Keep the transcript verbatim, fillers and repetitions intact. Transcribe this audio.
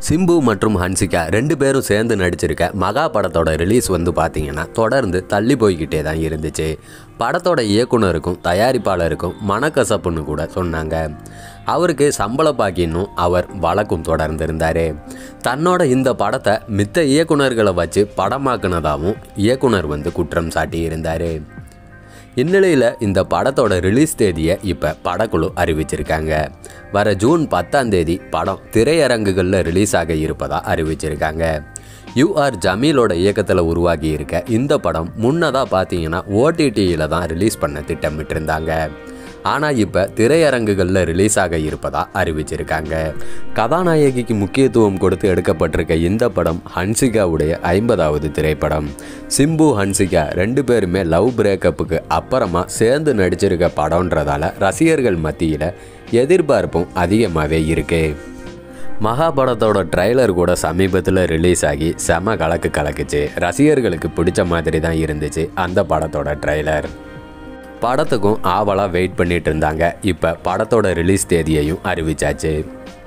சிம்பு மற்றும் ஹன்சிகா ரெண்டு பேரும் சேர்ந்து நடிச்சிருக்க மகா படத்தோட ரிலீஸ் வந்து பார்த்திங்கன்னா தொடர்ந்து தள்ளி போய்கிட்டே தான் இருந்துச்சு. படத்தோட இயக்குனருக்கும் தயாரிப்பாளருக்கும் மனக்கசப்புன்னு கூட சொன்னாங்க. அவருக்கு சம்பள பாக்கின்னும் அவர் வழக்கும் தொடர்ந்திருந்தார். தன்னோட இந்த படத்தை மித்த இயக்குனர்களை வச்சு படமாக்குனதாகவும் இயக்குனர் வந்து குற்றம் சாட்டியிருந்தார். இந்நிலையில் இந்த படத்தோட ரிலீஸ் தேதியை இப்போ படக்குழு அறிவிச்சிருக்காங்க. வர ஜூன் பத்தாம் தேதி படம் திரையரங்குகளில் ரிலீஸ் ஆக இருப்பதாக அறிவிச்சிருக்காங்க. யூ ஆர் ஜமீலோட இயக்கத்தில் உருவாகி இருக்க இந்த படம் முன்னதாக பார்த்தீங்கன்னா ஓடிடியில் தான் ரிலீஸ் பண்ண திட்டமிட்டிருந்தாங்க. ஆனால் இப்போ திரையரங்குகளில் ரிலீஸ் ஆக இருப்பதாக அறிவிச்சிருக்காங்க. கதாநாயகிக்கு முக்கியத்துவம் கொடுத்து எடுக்கப்பட்டிருக்க இந்த படம் ஹன்சிகாவுடைய ஐம்பதாவது திரைப்படம். சிம்பு ஹன்சிகா ரெண்டு பேருமே லவ் பிரேக்கப்புக்கு அப்புறமா சேர்ந்து நடிச்சிருக்க படம்ன்றதால ரசிகர்கள் மத்தியில் எதிர்பார்ப்பும் அதிகமாகவே இருக்கு. மகா படத்தோட ட்ரைலர் கூட சமீபத்தில் ரிலீஸ் ஆகி செம கலக்கு கலக்குச்சு. ரசிகர்களுக்கு பிடிச்ச மாதிரி தான் இருந்துச்சு அந்த படத்தோட ட்ரைலர். படத்துக்கும் ஆவலாக வெயிட் பண்ணிட்டு இருந்தாங்க. இப்போ படத்தோட ரிலீஸ் தேதியையும் அறிவிச்சாச்சு.